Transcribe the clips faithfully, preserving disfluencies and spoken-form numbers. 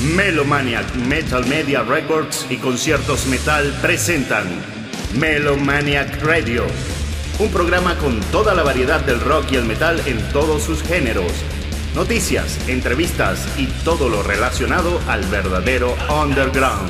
Melomaniac Metal Media Records y Conciertos Metal presentan Melomaniac Radio, un programa con toda la variedad del rock y el metal en todos sus géneros, noticias, entrevistas y todo lo relacionado al verdadero underground.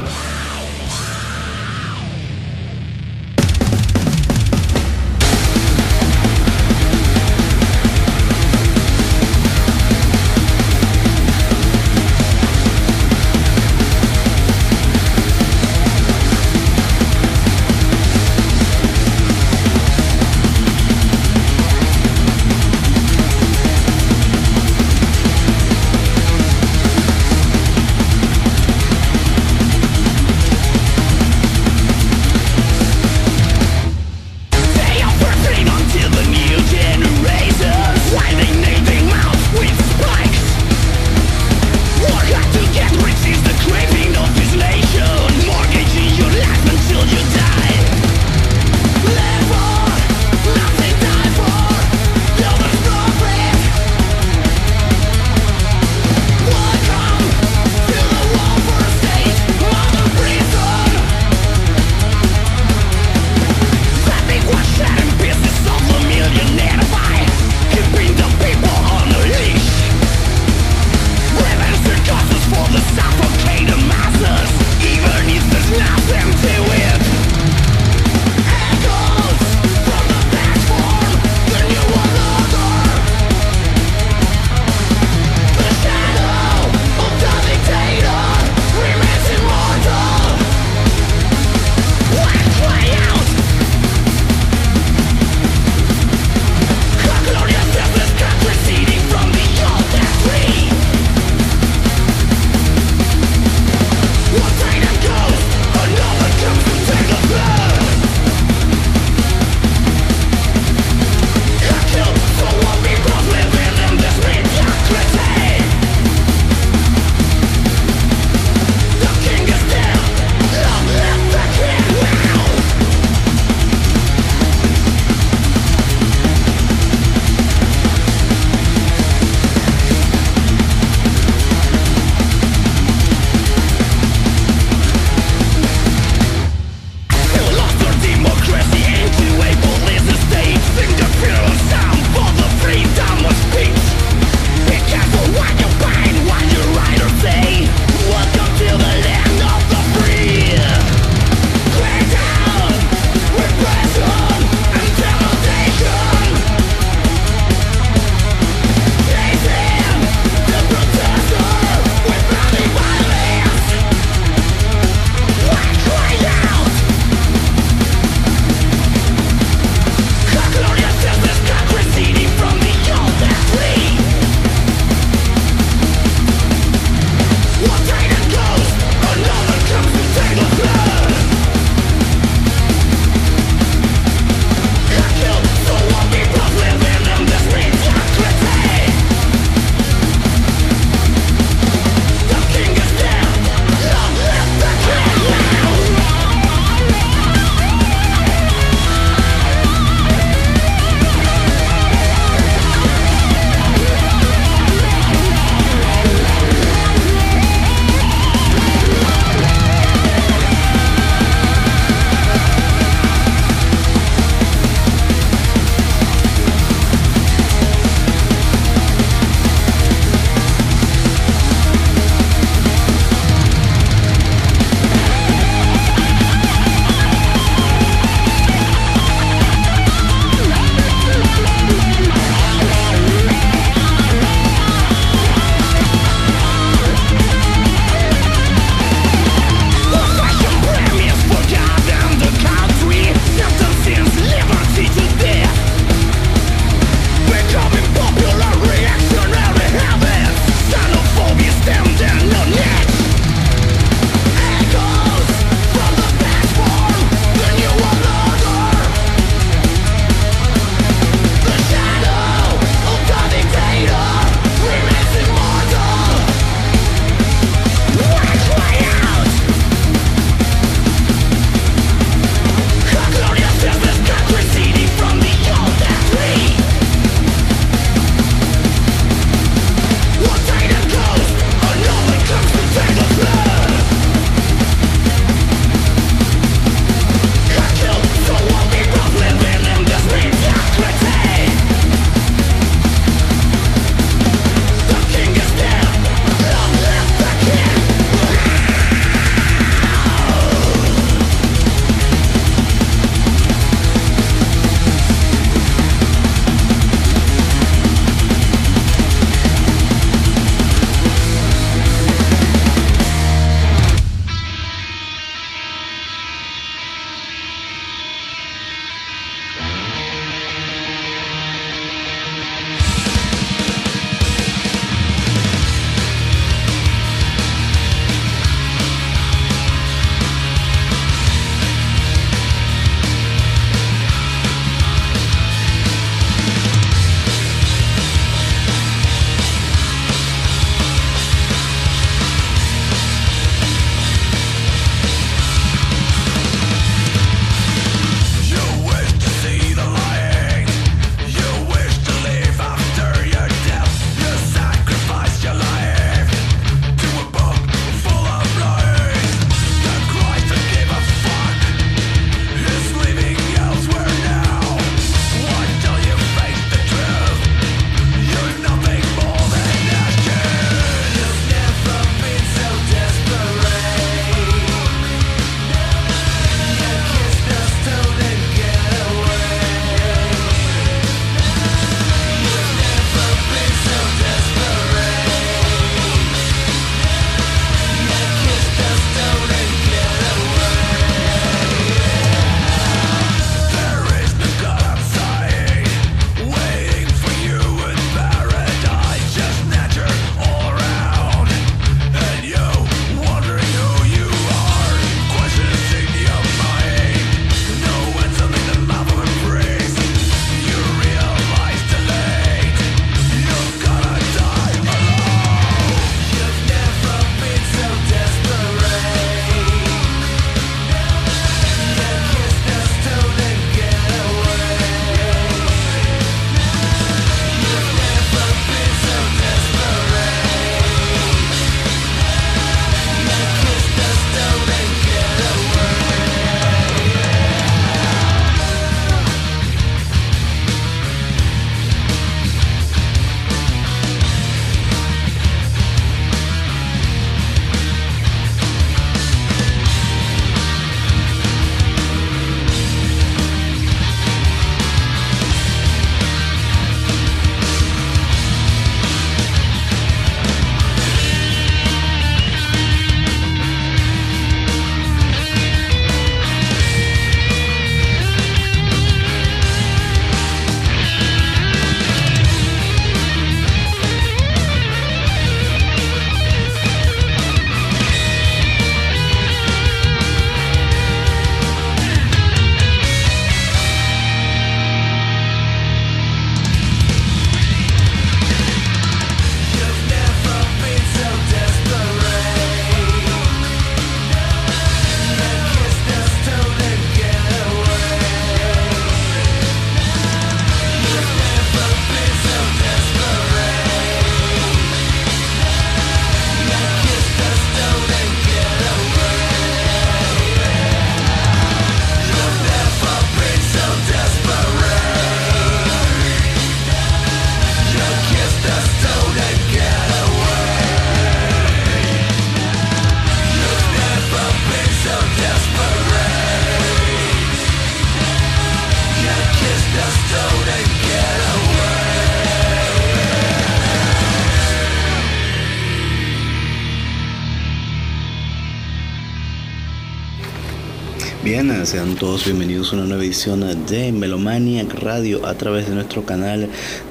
Bien, sean todos bienvenidos a una nueva edición de Melomaniac Radio a través de nuestro canal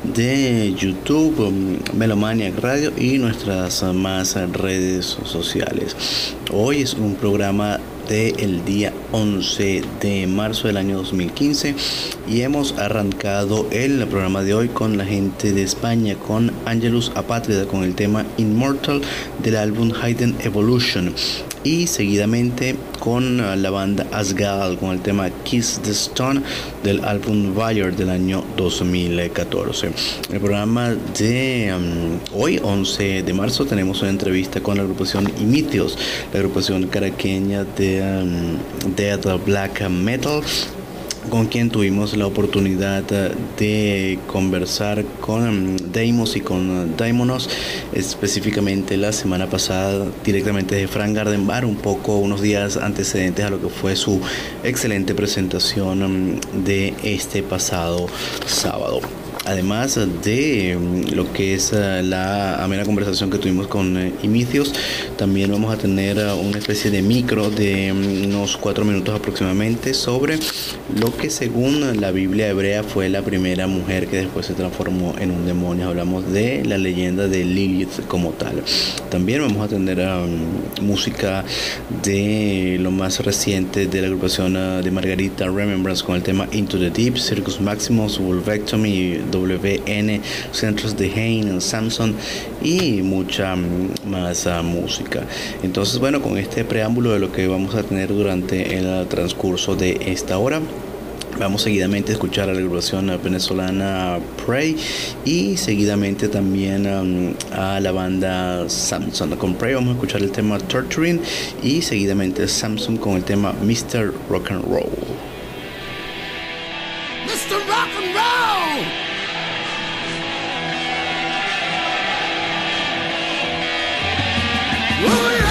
de YouTube, Melomaniac Radio, y nuestras más redes sociales. Hoy es un programa del día once de marzo del año dos mil quince y hemos arrancado el programa de hoy con la gente de España, con Angelus Apátrida, con el tema Immortal del álbum Hidden Evolution, y seguidamente con la banda Asgard con el tema Kiss the Stone del álbum Wire del año dos mil catorce. El programa de um, hoy, once de marzo, tenemos una entrevista con la agrupación Imitios, la agrupación caraqueña de um, Death Black Metal, con quien tuvimos la oportunidad de conversar con Deimos y con Daimonos, específicamente la semana pasada, directamente de Frank Garden Bar, un poco unos días antecedentes a lo que fue su excelente presentación de este pasado sábado. Además de lo que es la amena conversación que tuvimos con Imitios, también vamos a tener una especie de micro de unos cuatro minutos aproximadamente sobre lo que según la Biblia hebrea fue la primera mujer que después se transformó en un demonio. Hablamos de la leyenda de Lilith como tal. También vamos a tener um, música de lo más reciente de la agrupación uh, de Margarita Remembrance con el tema Into the Deep, Circus Maximus, Vulvectomy, W N, Centros de Hain, Samson y mucha más uh, música. Entonces, bueno, con este preámbulo de lo que vamos a tener durante el transcurso de esta hora, vamos seguidamente a escuchar a la agrupación venezolana Prey y seguidamente también um, a la banda Samson. Con Prey vamos a escuchar el tema Torturing y seguidamente Samson con el tema mister Rock and Roll. mister Rock and Roll! Oh, yeah!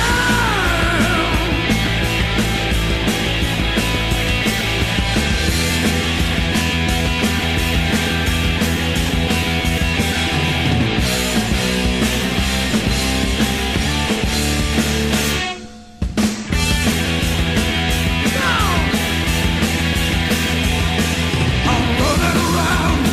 I'm running around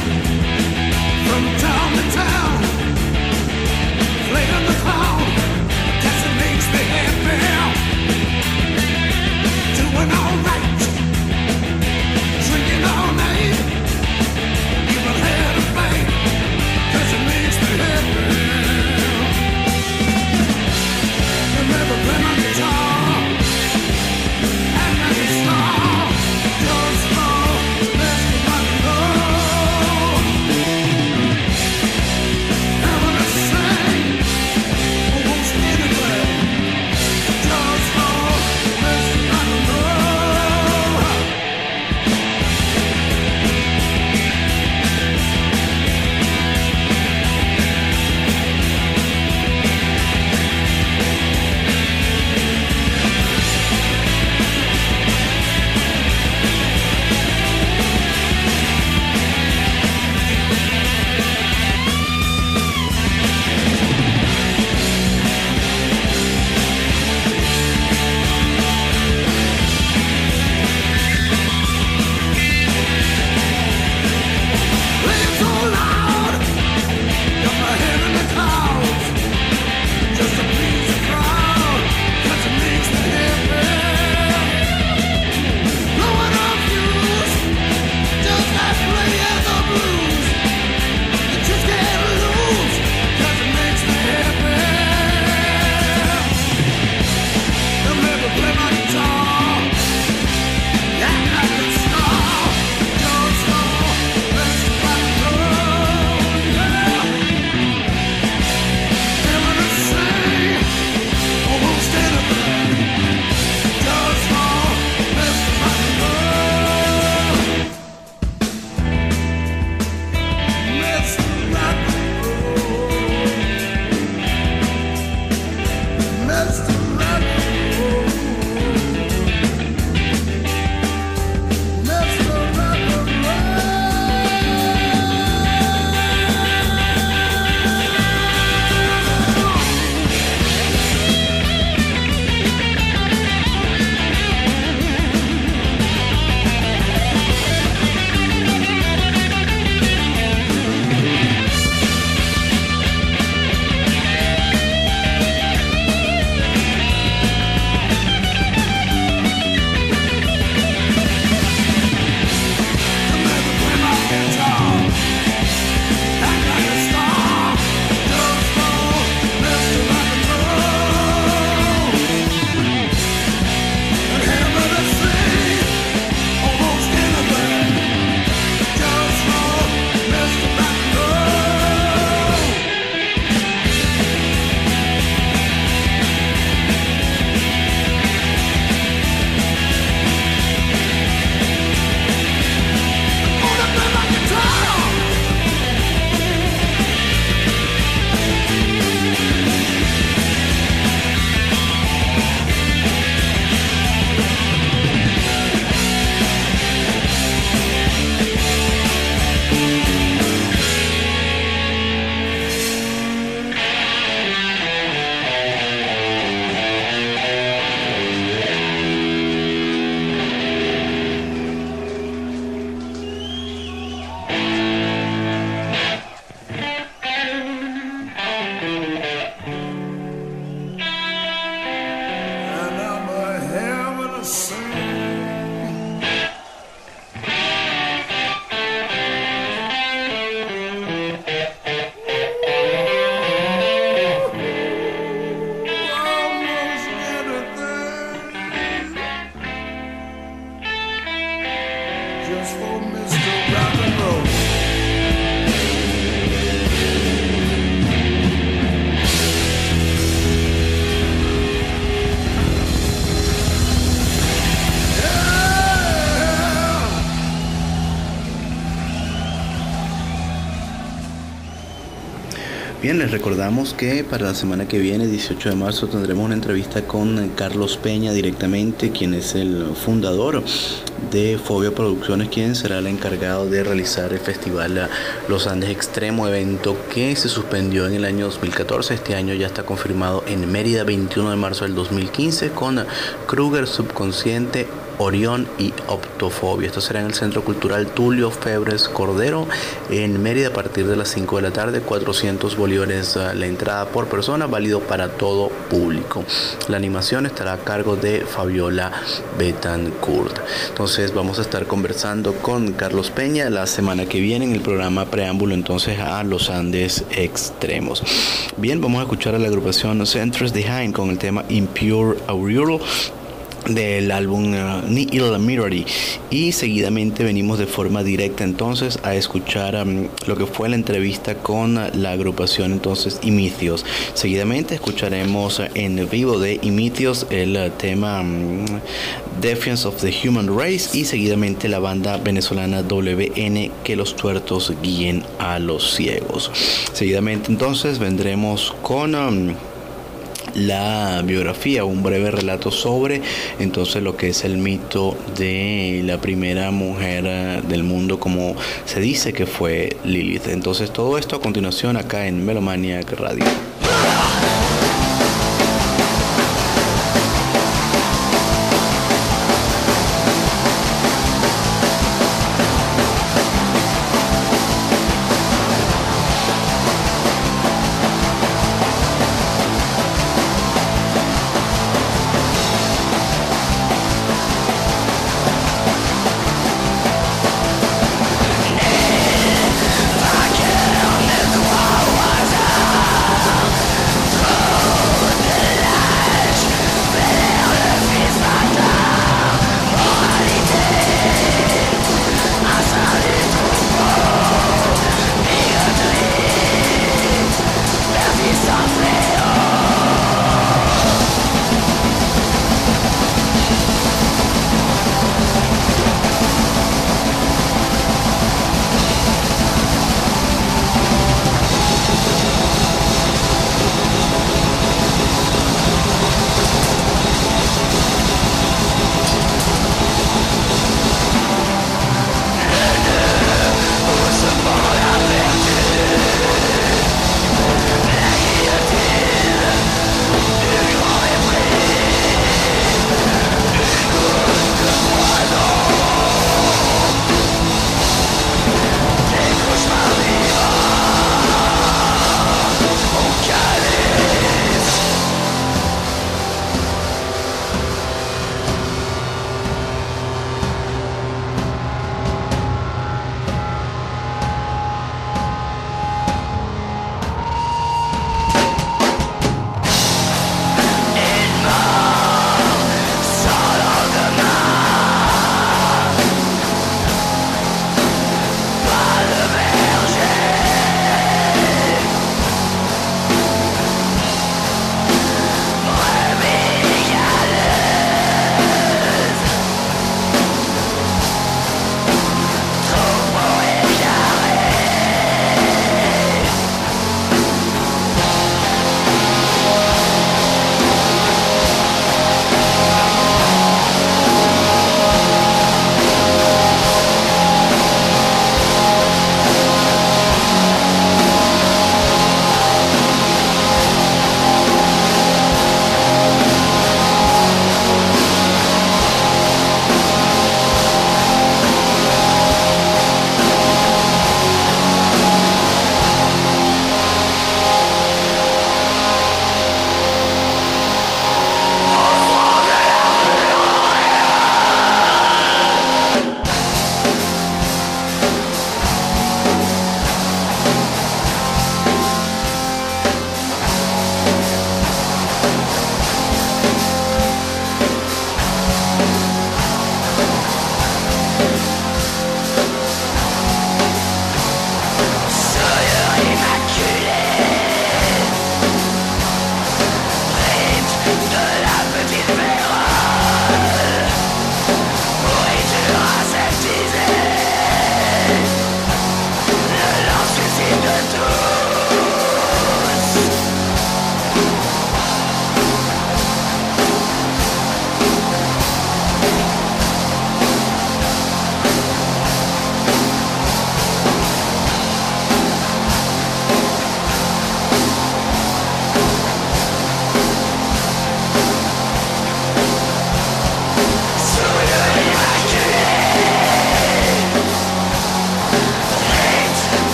Bien, les recordamos que para la semana que viene, dieciocho de marzo, tendremos una entrevista con Carlos Peña directamente, quien es el fundador de Fobia Producciones, quien será el encargado de realizar el festival Los Andes Extremo, evento que se suspendió en el año dos mil catorce. Este año ya está confirmado en Mérida, veintiuno de marzo del dos mil quince, con Kruger, Subconsciente, Orión y Optofobia. Esto será en el Centro Cultural Tulio Febres Cordero en Mérida a partir de las cinco de la tarde. Cuatrocientos bolívares la entrada por persona, válido para todo público. La animación estará a cargo de Fabiola Betancourt. Entonces vamos a estar conversando con Carlos Peña la semana que viene en el programa Preámbulo entonces a Los Andes Extremos. Bien, vamos a escuchar a la agrupación Centers Behind con el tema Impure Aureole del álbum uh, Nihil Mirari, y seguidamente venimos de forma directa entonces a escuchar um, lo que fue la entrevista con uh, la agrupación entonces Imitios. Seguidamente escucharemos uh, en vivo de Imitios el uh, tema um, Defense of the Human Race, y seguidamente la banda venezolana W N, Que los tuertos guíen a los ciegos. Seguidamente entonces vendremos con um, la biografía, un breve relato sobre entonces lo que es el mito de la primera mujer del mundo, como se dice que fue Lilith. Entonces todo esto a continuación acá en Melomaniac Radio. I can't live the world.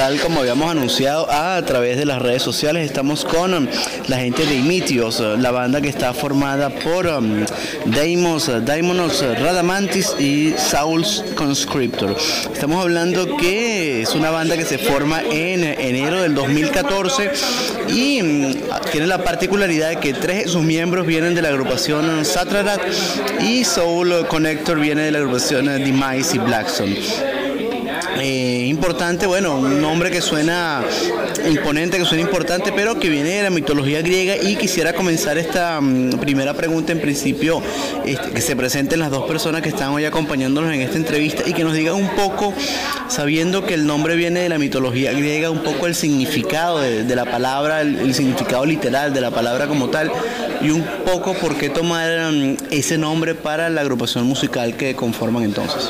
tal como habíamos anunciado a través de las redes sociales, estamos con um, la gente de Imitios, la banda que está formada por um, Deimos, Daimonos Radamantis y Saul's Conscriptor. Estamos hablando que es una banda que se forma en enero del dos mil catorce y um, tiene la particularidad de que tres de sus miembros vienen de la agrupación Satrarat y Soul Connector viene de la agrupación Demise y Blackstone. Eh, importante, bueno, un nombre que suena imponente, que suena importante, pero que viene de la mitología griega. Y quisiera comenzar esta um, primera pregunta en principio, este, que se presenten las dos personas que están hoy acompañándonos en esta entrevista y que nos digan un poco, sabiendo que el nombre viene de la mitología griega, un poco el significado de, de la palabra, el, el significado literal de la palabra como tal, y un poco por qué tomar um, ese nombre para la agrupación musical que conforman entonces.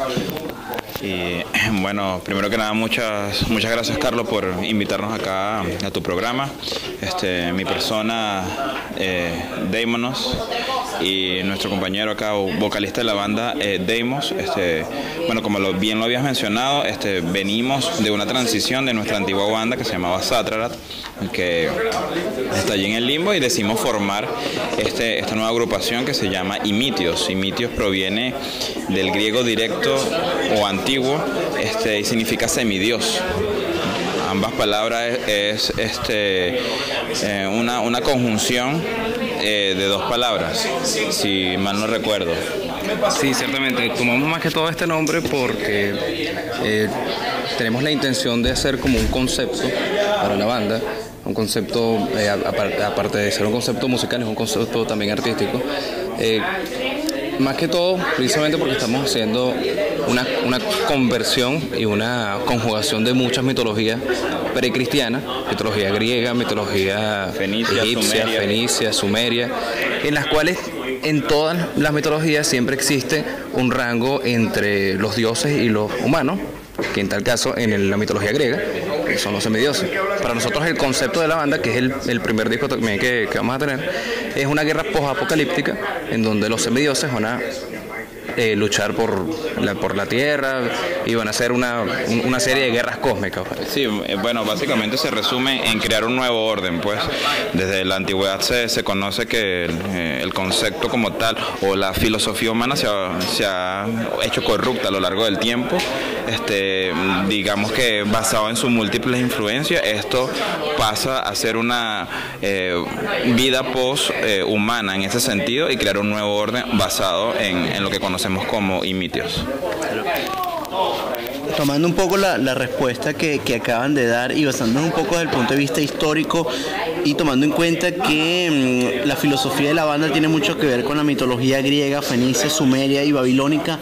Y bueno, primero que nada, muchas muchas gracias, Carlos, por invitarnos acá a tu programa. Este, mi persona, eh, Daimonos, y nuestro compañero acá, vocalista de la banda, eh, Deimos. Este, bueno, como lo, bien lo habías mencionado, este, venimos de una transición de nuestra antigua banda que se llamaba Satrarat, que está allí en el limbo, y decidimos formar este, esta nueva agrupación que se llama Imitios. Imitios proviene del griego directo o antiguo, este, y significa semidios. Ambas palabras es, es este, eh, una, una conjunción eh, de dos palabras, si mal no recuerdo. Sí, ciertamente. Tomamos más que todo este nombre porque eh, tenemos la intención de hacer como un concepto para la banda. Un concepto, eh, aparte de ser un concepto musical, es un concepto también artístico. Eh, más que todo, precisamente porque estamos haciendo una, una conversión y una conjugación de muchas mitologías precristianas, mitología griega, mitología fenicia, egipcia, sumeria. fenicia, sumeria, en las cuales en todas las mitologías siempre existe un rango entre los dioses y los humanos, que en tal caso en la mitología griega son los semidioses. Para nosotros el concepto de la banda, que es el, el primer disco también que, que vamos a tener, es una guerra post-apocalíptica en donde los semidioses van a eh, luchar por la, por la tierra y van a hacer una, una serie de guerras cósmicas. Sí, bueno, básicamente se resume en crear un nuevo orden, pues. Desde la antigüedad se, se conoce que el, eh, el concepto como tal o la filosofía humana se ha, se ha hecho corrupta a lo largo del tiempo. Este, digamos que basado en sus múltiples influencias, esto pasa a ser una eh, vida post eh, humana en ese sentido, y crear un nuevo orden basado en, en lo que conocemos como Imitios. Tomando un poco la, la respuesta que, que acaban de dar y basándonos un poco desde el punto de vista histórico y tomando en cuenta que mmm, la filosofía de la banda tiene mucho que ver con la mitología griega, fenicia, sumeria y babilónica.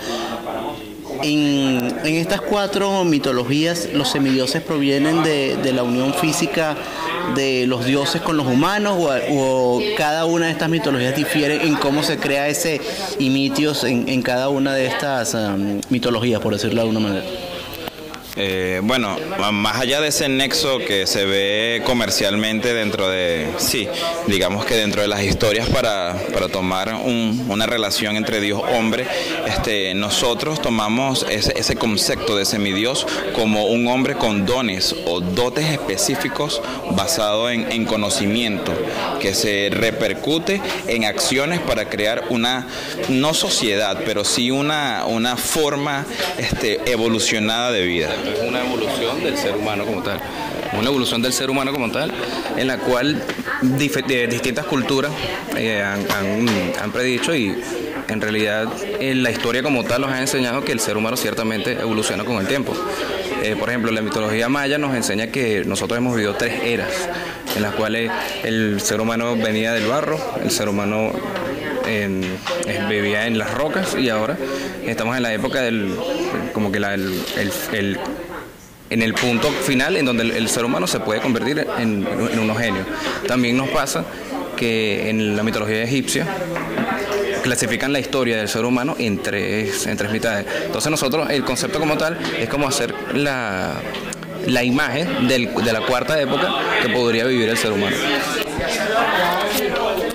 En, en estas cuatro mitologías, los semidioses provienen de, de la unión física de los dioses con los humanos, o, o cada una de estas mitologías difiere en cómo se crea ese Imitios en, en cada una de estas um, mitologías, por decirlo de alguna manera. Eh, bueno, más allá de ese nexo que se ve comercialmente dentro de, sí, digamos que dentro de las historias para, para tomar un, una relación entre Dios-hombre, este, nosotros tomamos ese, ese concepto de semidios como un hombre con dones o dotes específicos basado en, en conocimiento, que se repercute en acciones para crear una, no sociedad, pero sí una, una forma este, evolucionada de vida. Es una evolución del ser humano como tal, una evolución del ser humano como tal, en la cual dif de distintas culturas eh, han, han, han predicho, y en realidad en la historia como tal nos ha enseñado que el ser humano ciertamente evoluciona con el tiempo. Eh, por ejemplo, la mitología maya nos enseña que nosotros hemos vivido tres eras, en las cuales el ser humano venía del barro, el ser humano En, en, vivía en las rocas, y ahora estamos en la época del como que la, el, el, el en el punto final en donde el, el ser humano se puede convertir en, en unos genios. También nos pasa que en la mitología egipcia clasifican la historia del ser humano en tres, en tres mitades. Entonces nosotros, el concepto como tal es como hacer la, la imagen del, de la cuarta época que podría vivir el ser humano.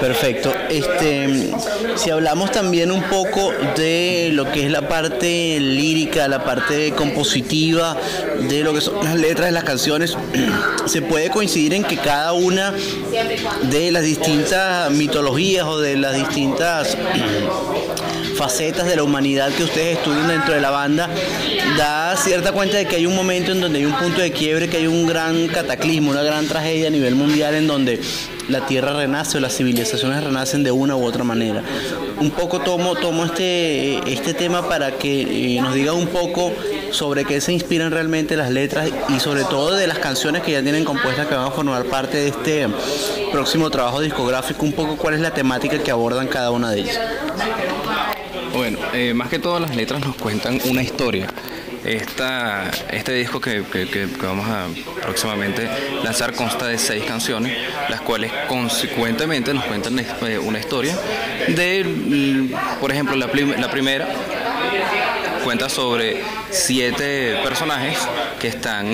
Perfecto. Este, si hablamos también un poco de lo que es la parte lírica, la parte compositiva de lo que son las letras de las canciones, se puede coincidir en que cada una de las distintas mitologías o de las distintas facetas de la humanidad que ustedes estudian dentro de la banda da cierta cuenta de que hay un momento en donde hay un punto de quiebre, que hay un gran cataclismo, una gran tragedia a nivel mundial en donde la tierra renace o las civilizaciones renacen de una u otra manera. Un poco tomo, tomo este, este tema para que eh, nos diga un poco sobre qué se inspiran realmente las letras y sobre todo de las canciones que ya tienen compuestas que van a formar parte de este próximo trabajo discográfico, un poco cuál es la temática que abordan cada una de ellas. Bueno, eh, más que todo las letras nos cuentan una historia. Esta, este disco que, que, que vamos a próximamente lanzar consta de seis canciones, las cuales consecuentemente nos cuentan una historia de, por ejemplo, la, prim la primera cuenta sobre siete personajes que están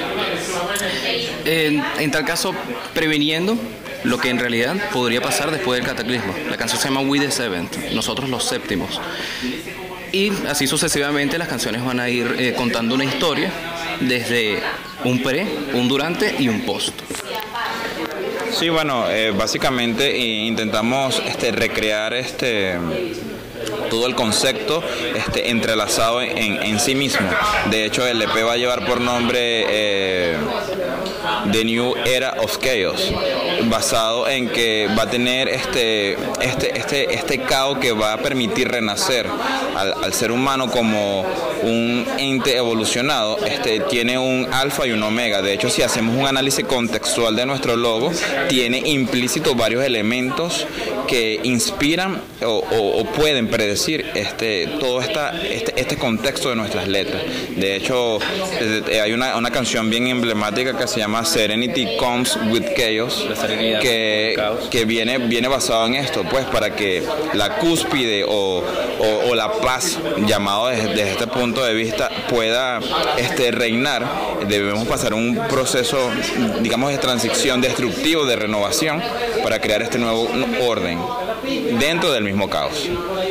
en, en tal caso previniendo lo que en realidad podría pasar después del cataclismo. La canción se llama We the Seventh, nosotros los séptimos. Y así sucesivamente las canciones van a ir eh, contando una historia desde un pre, un durante y un post. Sí, bueno, eh, básicamente intentamos este, recrear este... todo el concepto este, entrelazado en, en sí mismo. De hecho, el E P va a llevar por nombre eh, The New Era of Chaos, basado en que va a tener este, este, este, este caos que va a permitir renacer al, al ser humano como un ente evolucionado. Este, tiene un alfa y un omega. De hecho, si hacemos un análisis contextual de nuestro logo, tiene implícito varios elementos que inspiran o, o, o pueden predecir este, todo esta, este, este contexto de nuestras letras. De hecho, hay una, una canción bien emblemática que se llama Serenity Comes with Chaos, que, que viene, viene basado en esto, pues para que la cúspide o, o, o la paz, llamado desde, desde este punto de vista, pueda este, reinar, debemos pasar un proceso, digamos, de transición destructivo, de renovación, para crear este nuevo orden dentro del mismo caos.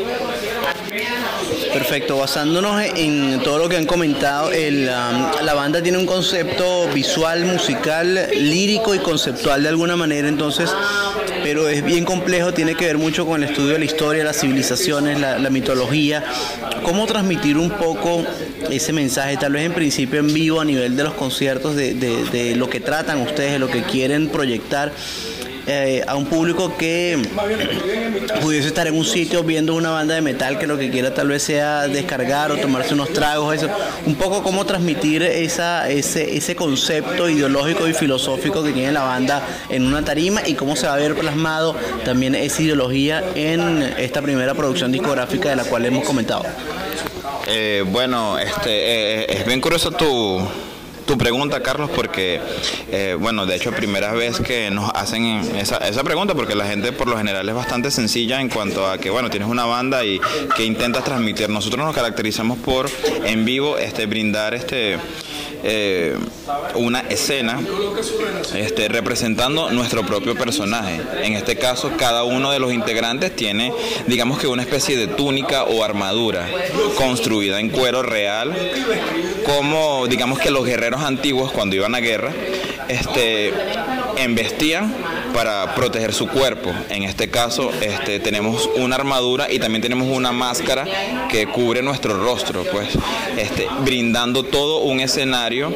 Perfecto, basándonos en todo lo que han comentado, el, um, la banda tiene un concepto visual, musical, lírico y conceptual de alguna manera, entonces, pero es bien complejo, tiene que ver mucho con el estudio de la historia, las civilizaciones, la, la mitología. ¿Cómo transmitir un poco ese mensaje, tal vez en principio en vivo a nivel de los conciertos, de, de, de lo que tratan ustedes, de lo que quieren proyectar? Eh, a un público que pudiese estar en un sitio viendo una banda de metal que lo que quiera tal vez sea descargar o tomarse unos tragos, eso, un poco cómo transmitir esa, ese, ese concepto ideológico y filosófico que tiene la banda en una tarima y cómo se va a ver plasmado también esa ideología en esta primera producción discográfica de la cual hemos comentado. Eh, bueno, este, eh, es bien curioso tu... tu pregunta, Carlos, porque eh, bueno, de hecho, primera vez que nos hacen esa, esa pregunta, porque la gente por lo general es bastante sencilla en cuanto a que, bueno, tienes una banda y que intentas transmitir. Nosotros nos caracterizamos por en vivo este brindar este eh, una escena este, representando nuestro propio personaje. En este caso, cada uno de los integrantes tiene, digamos que una especie de túnica o armadura construida en cuero real, como digamos que los guerreros antiguos cuando iban a guerra este, embestían para proteger su cuerpo. En este caso este, tenemos una armadura y también tenemos una máscara que cubre nuestro rostro, pues este, brindando todo un escenario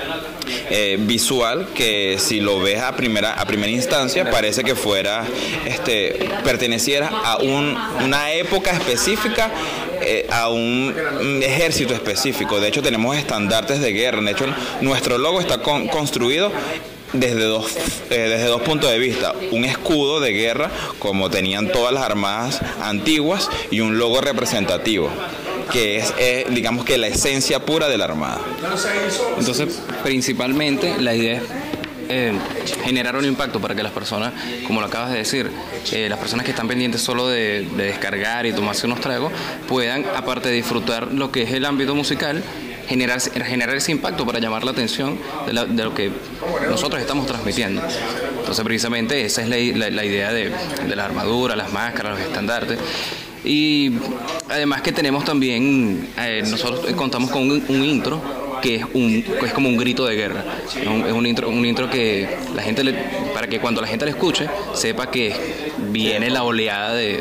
eh, visual que si lo ves a primera, a primera instancia parece que fuera este, perteneciera a un, una época específica, eh, a un, un ejército específico. De hecho, tenemos estandartes de guerra. De hecho, nuestro logo está con, construido desde dos, eh, desde dos puntos de vista: un escudo de guerra como tenían todas las armadas antiguas y un logo representativo que es eh, digamos que la esencia pura de la armada. Entonces, principalmente la idea es eh, generar un impacto para que las personas, como lo acabas de decir, eh, las personas que están pendientes solo de, de descargar y tomarse unos tragos, puedan, aparte de disfrutar lo que es el ámbito musical, generar, generar ese impacto para llamar la atención de, la, de lo que nosotros estamos transmitiendo. Entonces precisamente esa es la, la, la idea de, de la armadura, las máscaras, los estandartes. Y además que tenemos también, eh, nosotros contamos con un, un intro que es, un, que es como un grito de guerra. Es un, es un intro, un intro que la gente le, para que cuando la gente lo escuche sepa que viene la oleada de...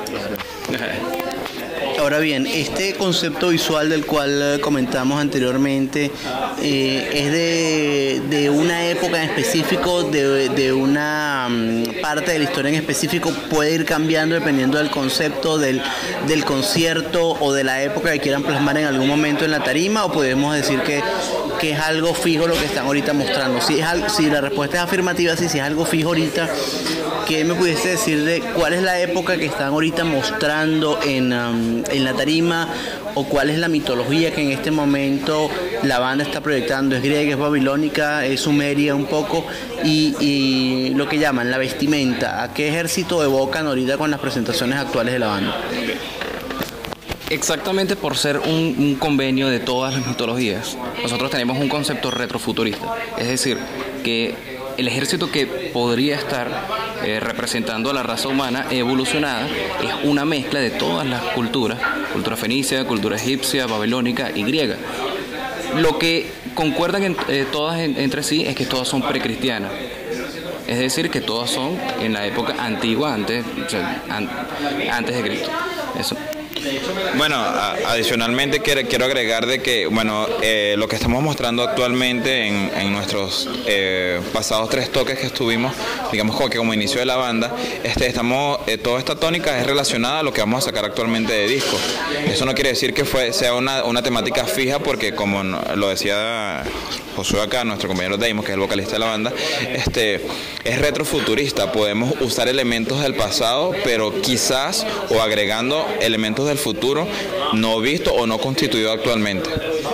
Ahora bien, este concepto visual del cual comentamos anteriormente eh, es de, de una época en específico, de, de una um, parte de la historia en específico, puede ir cambiando dependiendo del concepto del, del concierto o de la época que quieran plasmar en algún momento en la tarima, o podemos decir que, que es algo fijo lo que están ahorita mostrando. Si, es algo, si la respuesta es afirmativa, sí, si es algo fijo ahorita, ¿qué me pudiese decir de cuál es la época que están ahorita mostrando en, um, en la tarima, o cuál es la mitología que en este momento la banda está proyectando? ¿Es griega, es babilónica, es sumeria un poco? Y, y lo que llaman la vestimenta, ¿a qué ejército evocan ahorita con las presentaciones actuales de la banda? Exactamente por ser un, un convenio de todas las mitologías, nosotros tenemos un concepto retrofuturista, es decir, que el ejército que podría estar eh, representando a la raza humana evolucionada es una mezcla de todas las culturas, cultura fenicia, cultura egipcia, babilónica y griega. Lo que concuerdan en, eh, todas en, entre sí es que todas son precristianas. Es decir, que todas son en la época antigua, antes, o sea, an, antes de Cristo. Eso. Bueno, a, adicionalmente quiero, quiero agregar de que, bueno, eh, lo que estamos mostrando actualmente en, en nuestros eh, pasados tres toques que estuvimos, digamos como que como inicio de la banda, este, estamos, eh, toda esta tónica es relacionada a lo que vamos a sacar actualmente de disco. Eso no quiere decir que fue, sea una, una temática fija, porque como lo decía Josué acá, nuestro compañero Deimos, que es el vocalista de la banda, este, es retrofuturista. Podemos usar elementos del pasado, pero quizás, o agregando elementos del futuro no visto o no constituido actualmente.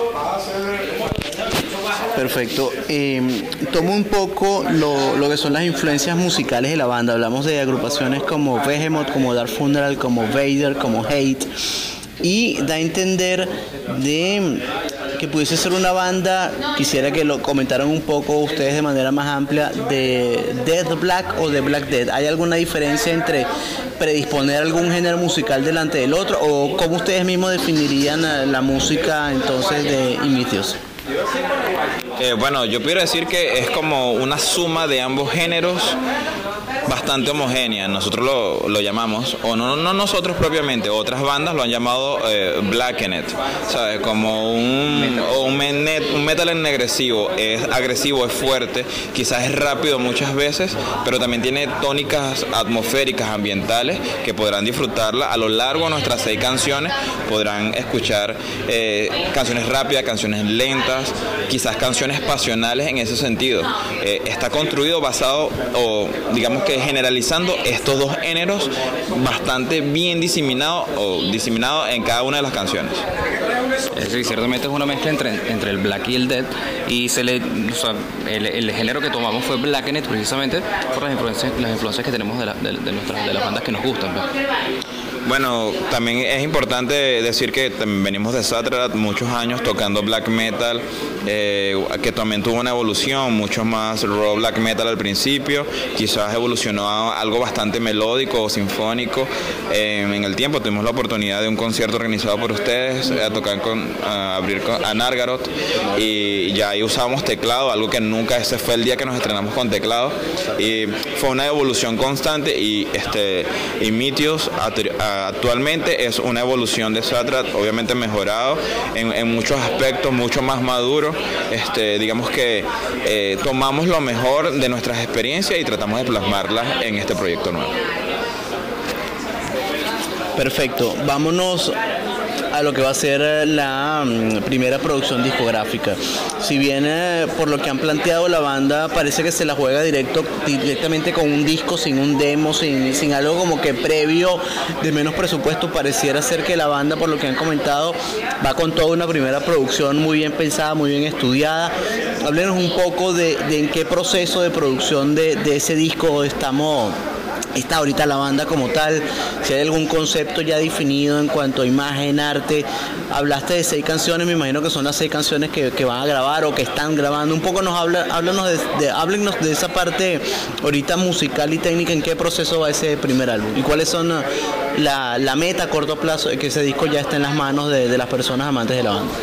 Perfecto. Eh, tomo un poco lo, lo que son las influencias musicales de la banda. Hablamos de agrupaciones como Behemoth, como Dark Funeral, como Vader, como Hate, y da a entender de que pudiese ser una banda, quisiera que lo comentaran un poco ustedes de manera más amplia, de Death Black o de Black Death. ¿Hay alguna diferencia entre predisponer algún género musical delante del otro, o cómo ustedes mismos definirían la música entonces de Imitios? Eh, bueno, yo quiero decir que es como una suma de ambos géneros bastante homogénea, nosotros lo, lo llamamos, o no, no nosotros propiamente, otras bandas lo han llamado eh, blackened, ¿sabes? Como un, o un, metal, un metal ennegrecido, es agresivo, es fuerte, quizás es rápido muchas veces, pero también tiene tónicas atmosféricas, ambientales, que podrán disfrutarla a lo largo de nuestras seis canciones. Podrán escuchar eh, canciones rápidas, canciones lentas, quizás canciones pasionales en ese sentido. Eh, está construido basado, o digamos que generalizando estos dos géneros, bastante bien diseminado o diseminado en cada una de las canciones. Sí, ciertamente es una mezcla entre, entre el black y el death, y se le, o sea, el, el género que tomamos fue blackened precisamente por las influencias, las influencias que tenemos de, la, de, de, nuestras, de las bandas que nos gustan, ¿no? Bueno, también es importante decir que venimos de Satradat, muchos años tocando black metal, eh, que también tuvo una evolución, mucho más raw black metal al principio, quizás evolucionó a algo bastante melódico o sinfónico. Eh, en el tiempo tuvimos la oportunidad de un concierto organizado por ustedes, a tocar con, a abrir con, a Nargaroth, y ya ahí usábamos teclado, algo que nunca, ese fue el día que nos estrenamos con teclado, y fue una evolución constante. Y este Imitios actualmente es una evolución de Satradat, obviamente mejorado en, en muchos aspectos, mucho más maduro. Este, digamos que eh, tomamos lo mejor de nuestras experiencias y tratamos de plasmarlas en este proyecto nuevo. Perfecto, vámonos a lo que va a ser la um, primera producción discográfica. Si bien eh, por lo que han planteado la banda parece que se la juega directo, directamente con un disco, sin un demo, sin, sin algo como que previo de menos presupuesto, pareciera ser que la banda, por lo que han comentado, va con toda una primera producción muy bien pensada, muy bien estudiada. Háblenos un poco de, de en qué proceso de producción de, de ese disco estamos está ahorita la banda como tal, si hay algún concepto ya definido en cuanto a imagen, arte. Hablaste de seis canciones, me imagino que son las seis canciones que, que van a grabar o que están grabando. Un poco nos habla, háblanos de, de, háblenos de esa parte ahorita musical y técnica, en qué proceso va ese primer álbum y cuáles son la, la meta a corto plazo de que ese disco ya esté en las manos de, de las personas amantes de la banda.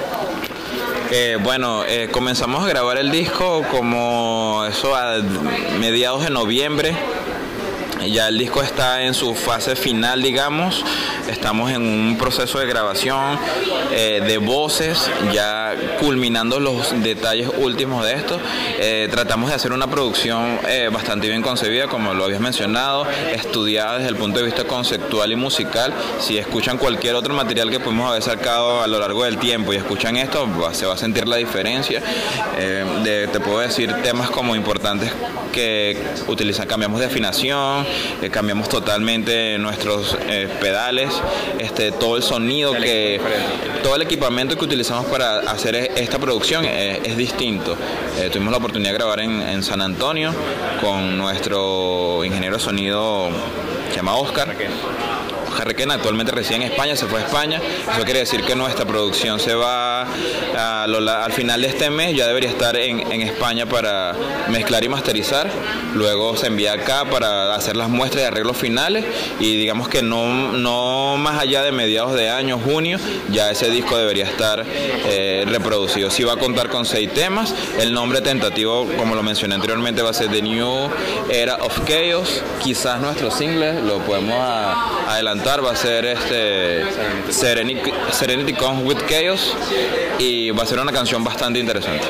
Eh, bueno, eh, comenzamos a grabar el disco como eso a mediados de noviembre. Ya el disco está en su fase final, digamos. Estamos en un proceso de grabación eh, de voces, ya culminando los detalles últimos de esto. Eh, tratamos de hacer una producción eh, bastante bien concebida, como lo habías mencionado, estudiada desde el punto de vista conceptual y musical. Si escuchan cualquier otro material que pudimos haber sacado a lo largo del tiempo y escuchan esto, se va a sentir la diferencia. Eh, de, te puedo decir temas como importantes que utilizan, cambiamos de afinación, eh, cambiamos totalmente nuestros eh, pedales, este, todo el sonido, que todo el equipamiento que utilizamos para hacer esta producción eh, es distinto. Eh, tuvimos la oportunidad de grabar en, en San Antonio con nuestro ingeniero de sonido, se llama Oscar. Requena, actualmente reside en España, se fue a España. Eso quiere decir que nuestra producción se va a lo, al final de este mes, ya debería estar en, en España para mezclar y masterizar. Luego se envía acá para hacer las muestras y arreglos finales, y digamos que no, no más allá de mediados de año, junio, ya ese disco debería estar eh, reproducido. Sí va a contar con seis temas. El nombre tentativo, como lo mencioné anteriormente, va a ser The New Era of Chaos. Quizás nuestro single lo podemos a, adelantar, va a ser este Serenity, Serenity Comes with Chaos, y va a ser una canción bastante interesante.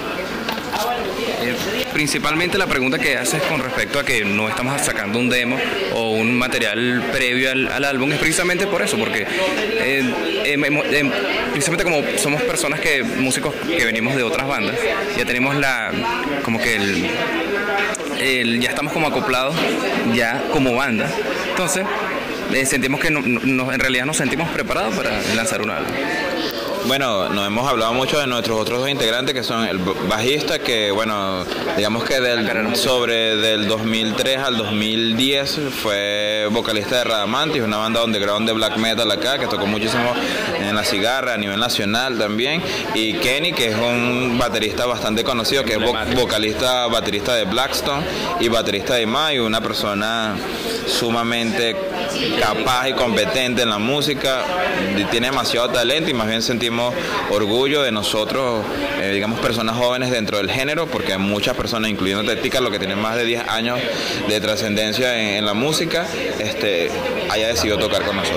Eh, principalmente la pregunta que haces con respecto a que no estamos sacando un demo o un material previo al, al álbum es precisamente por eso, porque eh, eh, eh, precisamente como somos personas que, músicos que venimos de otras bandas, ya tenemos la, como que el, el ya estamos como acoplados ya como banda, entonces eh, sentimos que no, no, en realidad nos sentimos preparados para lanzar un álbum. Bueno, nos hemos hablado mucho de nuestros otros dos integrantes, que son el bajista, que bueno, digamos que del, sobre del dos mil tres al dos mil diez fue vocalista de Radamantis, una banda underground de black metal acá, que tocó muchísimo en La Cigarra, a nivel nacional también, y Kenny, que es un baterista bastante conocido, que es vo vocalista, baterista de Blackstone y baterista de Mai, una persona sumamente capaz y competente en la música, tiene demasiado talento, y más bien sentimos orgullo de nosotros, eh, digamos, personas jóvenes dentro del género, porque muchas personas, incluyendo Tetica, lo que tienen más de diez años de trascendencia en, en la música, este, haya decidido tocar con nosotros.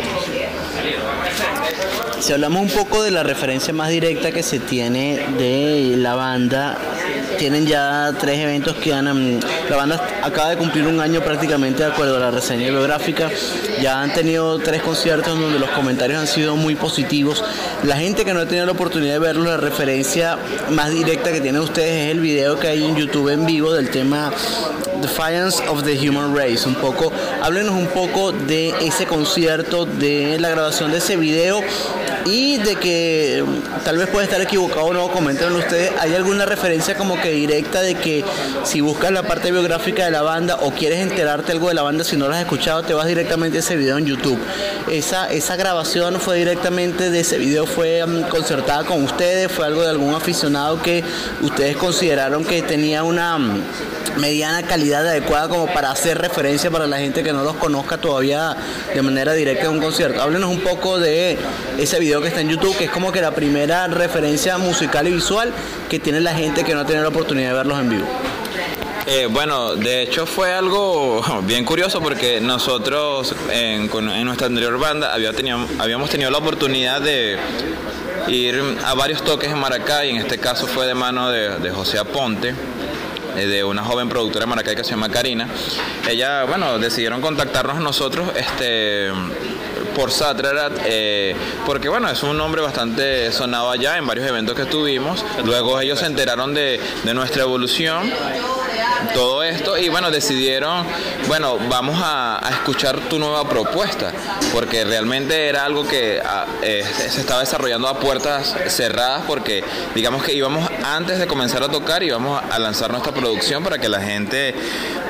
Si hablamos un poco de la referencia más directa que se tiene de la banda, tienen ya tres eventos que han... La banda acaba de cumplir un año prácticamente, de acuerdo a la reseña biográfica. Ya han tenido tres conciertos donde los comentarios han sido muy positivos. La gente que no ha tenido la oportunidad de verlo, la referencia más directa que tienen ustedes es el video que hay en YouTube en vivo del tema Defiance of the Human Race. Un poco, háblenos un poco de ese concierto, de la grabación de ese video, y de que tal vez puede estar equivocado o no, coméntenlo ustedes. ¿Hay alguna referencia como que directa de que si buscas la parte biográfica de la banda o quieres enterarte algo de la banda, si no lo has escuchado, te vas directamente a ese video en YouTube? Esa, esa grabación fue directamente de ese video, fue um, concertada con ustedes, fue algo de algún aficionado que ustedes consideraron que tenía una um, mediana calidad adecuada como para hacer referencia para la gente que no los conozca todavía de manera directa en un concierto. Háblenos un poco de ese video que está en YouTube, que es como que la primera referencia musical y visual que tiene la gente que no ha tenido la oportunidad de verlos en vivo. Eh, bueno, de hecho fue algo bien curioso, porque nosotros en, en nuestra anterior banda había tenido, habíamos tenido la oportunidad de ir a varios toques en Maracay. En este caso fue de mano de, de José Aponte, de una joven productora de Maracay que se llama Karina. Ella, bueno, decidieron contactarnos a nosotros este, por Satrarat, eh, porque bueno, es un nombre bastante sonado allá en varios eventos que estuvimos. Luego ellos se enteraron de, de nuestra evolución, todo esto, y bueno, decidieron, bueno, vamos a, a escuchar tu nueva propuesta, porque realmente era algo que a, eh, se estaba desarrollando a puertas cerradas, porque digamos que íbamos, antes de comenzar a tocar, íbamos a lanzar nuestra producción para que la gente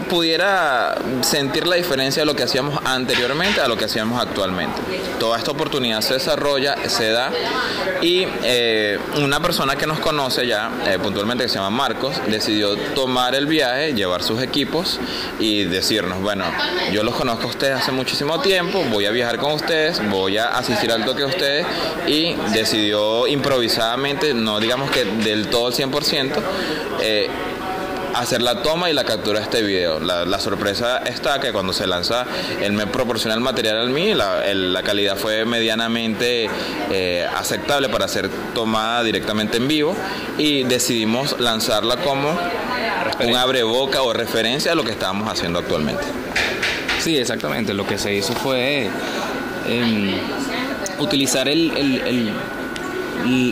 pudiera sentir la diferencia de lo que hacíamos anteriormente a lo que hacíamos actualmente. Toda esta oportunidad se desarrolla, se da, y eh, una persona que nos conoce ya, eh, puntualmente, que se llama Marcos, decidió tomar el viaje, llevar sus equipos y decirnos, bueno, yo los conozco a ustedes hace muchísimo tiempo, voy a viajar con ustedes, voy a asistir al toque de ustedes, y decidió improvisadamente, no digamos que del todo el cien por ciento, eh, hacer la toma y la captura de este video. La, la sorpresa está que cuando se lanza, él me proporciona el material a mí, la, el, la calidad fue medianamente eh, aceptable para ser tomada directamente en vivo, y decidimos lanzarla como un abreboca o referencia a lo que estábamos haciendo actualmente. Sí, exactamente. Lo que se hizo fue eh, utilizar el, el, el, el,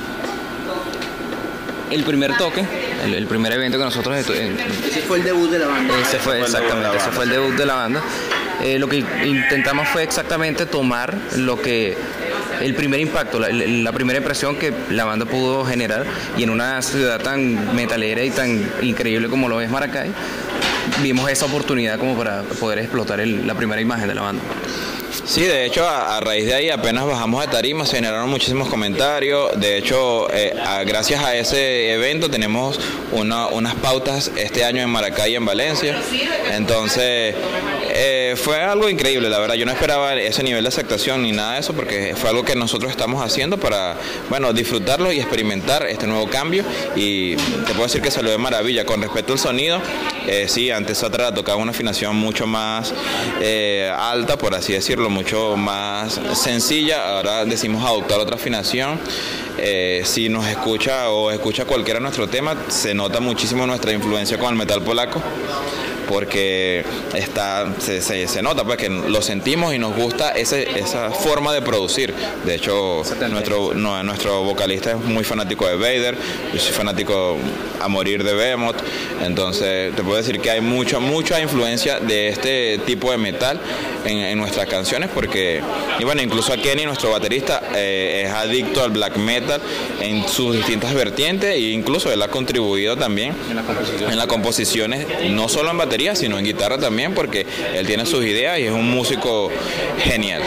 el primer toque, el, el primer evento que nosotros... Eh, ese fue el debut de la banda. Ese fue, exactamente, ese fue el debut de la banda. Eh, lo que intentamos fue exactamente tomar lo que... el primer impacto, la, la primera impresión que la banda pudo generar, y en una ciudad tan metalera y tan increíble como lo es Maracay, vimos esa oportunidad como para poder explotar el, la primera imagen de la banda. Sí, de hecho, a, a raíz de ahí apenas bajamos de tarima, se generaron muchísimos comentarios. De hecho, eh, a, gracias a ese evento tenemos una, unas pautas este año en Maracay y en Valencia. Entonces, eh, fue algo increíble, la verdad. Yo no esperaba ese nivel de aceptación ni nada de eso, porque fue algo que nosotros estamos haciendo para, bueno, disfrutarlo y experimentar este nuevo cambio. Y te puedo decir que salió de maravilla. Con respecto al sonido, eh, sí, antes Satra tocaba una afinación mucho más eh, alta, por así decirlo, mucho más sencilla. Ahora decimos adoptar otra afinación. Eh, si nos escucha o escucha cualquiera de nuestro tema, se nota muchísimo nuestra influencia con el metal polaco, porque está, se, se, se nota pues que lo sentimos y nos gusta ese, esa forma de producir. De hecho, nuestro, no, nuestro vocalista es muy fanático de Vader, yo soy fanático a morir de Behemoth. Entonces te puedo decir que hay mucha, mucha influencia de este tipo de metal en, en nuestras canciones, porque, y bueno, incluso a Kenny, nuestro baterista, eh, es adicto al black metal en sus distintas vertientes, e incluso él ha contribuido también en, la composición. en las composiciones, no solo en batería, sino en guitarra también, porque él tiene sus ideas y es un músico genial.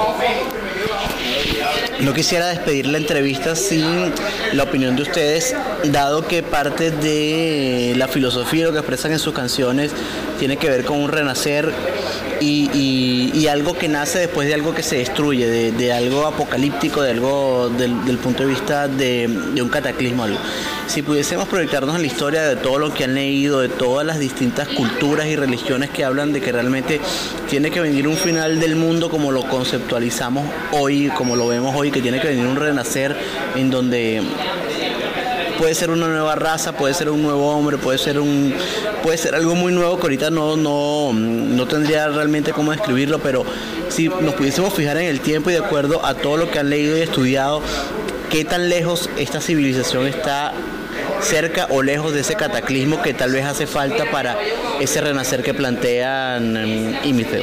No quisiera despedir la entrevista sin la opinión de ustedes, dado que parte de la filosofía, lo que expresan en sus canciones, tiene que ver con un renacer y, y, y algo que nace después de algo que se destruye, de, de algo apocalíptico, de algo del, del punto de vista de, de un cataclismo. Algo. Si pudiésemos proyectarnos en la historia de todo lo que han leído, de todas las distintas culturas y religiones que hablan de que realmente tiene que venir un final del mundo como lo conceptualizamos hoy, como lo vemos hoy, que tiene que venir un renacer en donde puede ser una nueva raza, puede ser un nuevo hombre, puede ser un puede ser algo muy nuevo que ahorita no, no, no tendría realmente cómo describirlo, pero si nos pudiésemos fijar en el tiempo y de acuerdo a todo lo que han leído y estudiado, ¿qué tan lejos esta civilización está cerca o lejos de ese cataclismo que tal vez hace falta para ese renacer que plantean um, Ímites?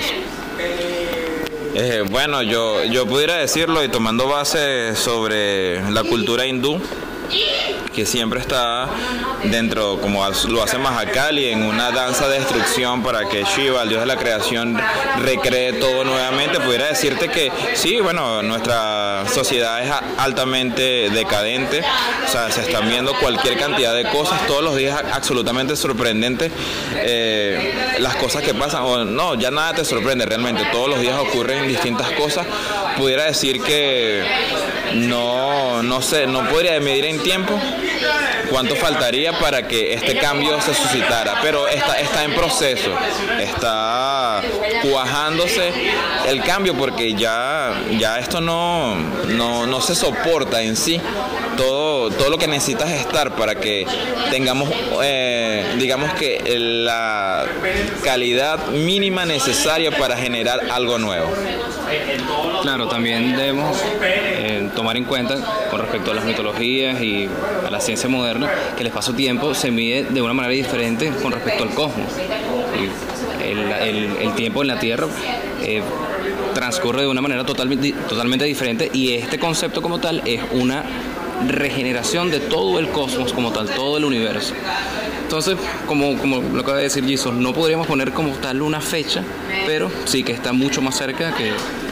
Eh, bueno, yo, yo pudiera decirlo, y tomando base sobre la cultura hindú, que siempre está dentro, como lo hace Mahakali, en una danza de destrucción para que Shiva, el dios de la creación, recree todo nuevamente. Pudiera decirte que sí, bueno, nuestra sociedad es altamente decadente, o sea, se están viendo cualquier cantidad de cosas todos los días, absolutamente sorprendentes, eh, las cosas que pasan, o no, ya nada te sorprende realmente, todos los días ocurren distintas cosas. Pudiera decir que no, no sé, no podría medir en tiempo cuánto faltaría para que este cambio se suscitara, pero está, está en proceso, está cuajándose el cambio, porque ya, ya esto no, no, no se soporta en sí. Todo, todo lo que necesitas es estar para que tengamos, eh, digamos que la calidad mínima necesaria para generar algo nuevo. Claro, también debemos eh, tomar en cuenta con respecto a las mitologías y a la ciencia moderna que el espacio-tiempo se mide de una manera diferente con respecto al cosmos. Y el, el, el tiempo en la Tierra eh, transcurre de una manera totalmente, totalmente diferente, y este concepto como tal es una regeneración de todo el cosmos como tal, todo el universo. Entonces, como, como lo acaba de decir Jason, no podríamos poner como tal una fecha, pero sí que está mucho más cerca que,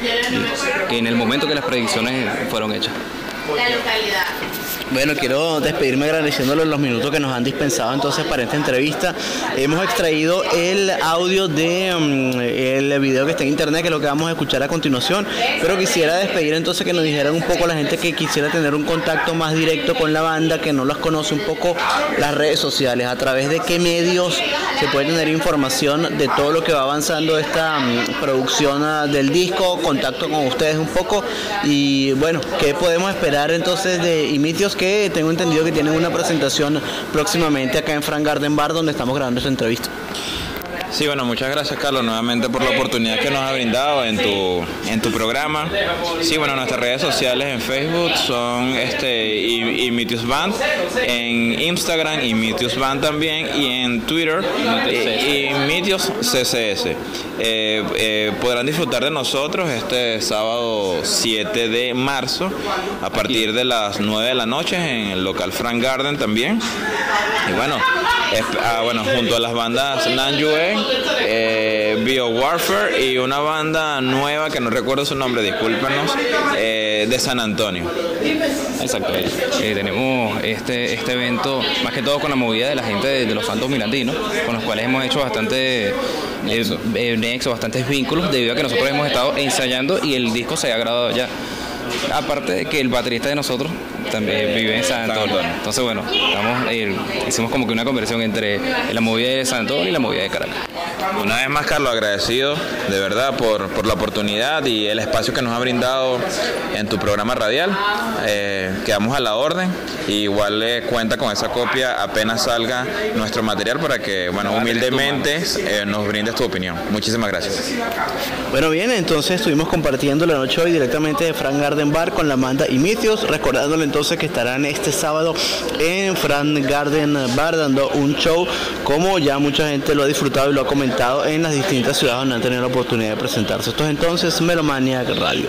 que en el momento que las predicciones fueron hechas. La localidad. Bueno, quiero despedirme agradeciéndoles los minutos que nos han dispensado entonces para esta entrevista. Hemos extraído el audio de um, el video que está en internet, que es lo que vamos a escuchar a continuación, pero quisiera despedir entonces que nos dijeran un poco la gente que quisiera tener un contacto más directo con la banda, que no las conoce, un poco las redes sociales, a través de qué medios se puede tener información de todo lo que va avanzando esta um, producción uh, del disco, contacto con ustedes un poco, y bueno, qué podemos esperar entonces de Imitios, que tengo entendido que tienen una presentación próximamente acá en Frank Garden Bar, donde estamos grabando esta entrevista. Sí, bueno, muchas gracias, Carlos, nuevamente por la oportunidad que nos ha brindado en tu en tu programa. Sí, bueno, nuestras redes sociales en Facebook son este Imitios Band, en Instagram Imitios Band también, y en Twitter Imitios C C S. Eh, eh, podrán disfrutar de nosotros este sábado siete de marzo a partir de las nueve de la noche en el local Frank Garden también. Y bueno, es, ah, bueno, junto a las bandas Nanjue, eh, Bio Warfare y una banda nueva que no recuerdo su nombre, discúlpenos, eh, de San Antonio. Exacto. Eh, tenemos este este evento más que todo con la movida de la gente de, de los Santos Mirandinos, con los cuales hemos hecho bastante eh, eh, nexo, bastantes vínculos, debido a que nosotros hemos estado ensayando y el disco se ha grabado ya. Aparte de que el baterista de nosotros también vive en San Antonio. Entonces, bueno, estamos, eh, hicimos como que una conversión entre la movida de San Antonio y la movida de Caracas. Una vez más, Carlos, agradecido de verdad por, por la oportunidad y el espacio que nos ha brindado en tu programa radial. Eh, quedamos a la orden. Y igual eh, cuenta con esa copia apenas salga nuestro material para que, bueno, humildemente eh, nos brindes tu opinión. Muchísimas gracias. Bueno, bien, entonces estuvimos compartiendo la noche hoy directamente de Frank Garden Bar con la banda Imitios, recordándole entonces que estarán este sábado en Frank Garden Bar dando un show, como ya mucha gente lo ha disfrutado y lo ha comentado en las distintas ciudades donde han tenido la oportunidad de presentarse. Esto es entonces Melomaniac Radio.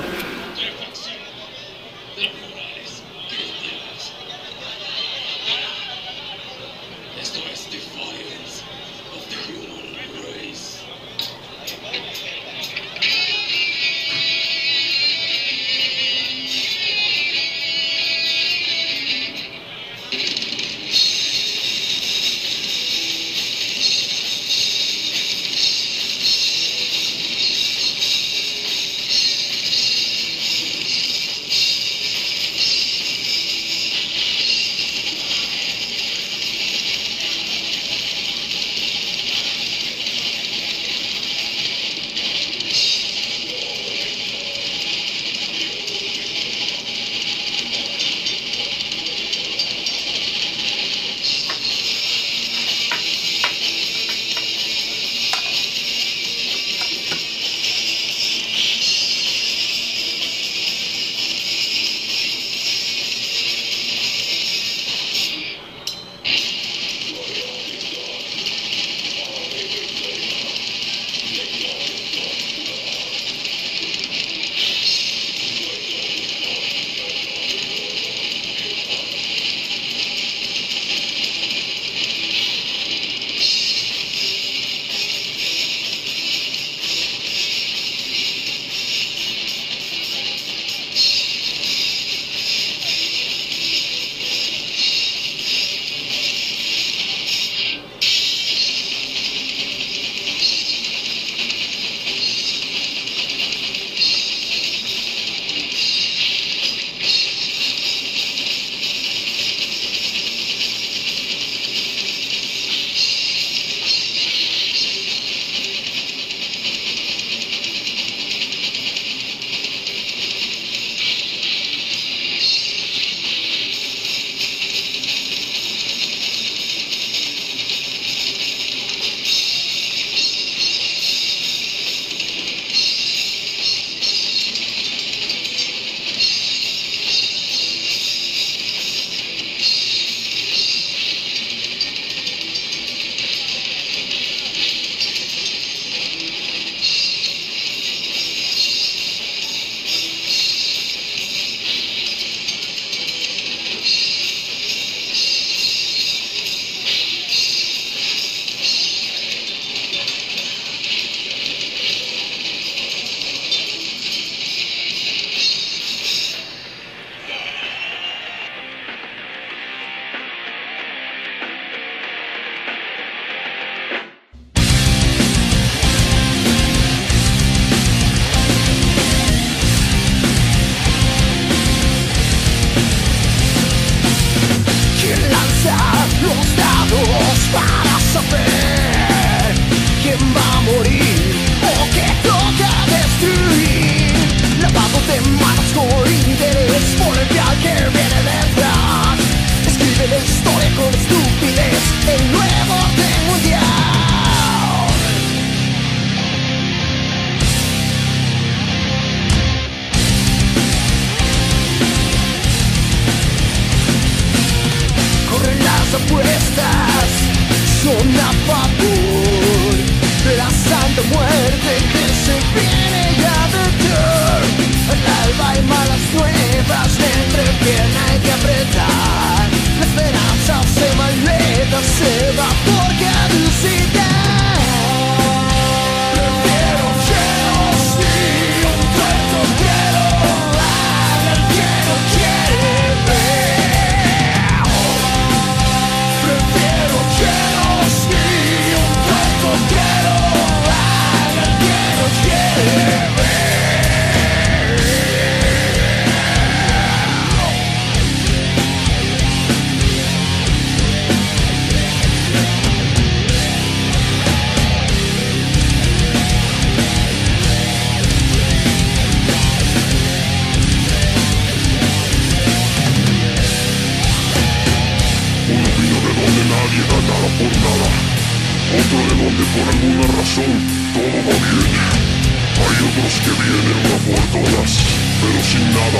llega nada por nada, otro de donde por alguna razón todo va bien. Hay otros que vienen a por todas, pero sin nada.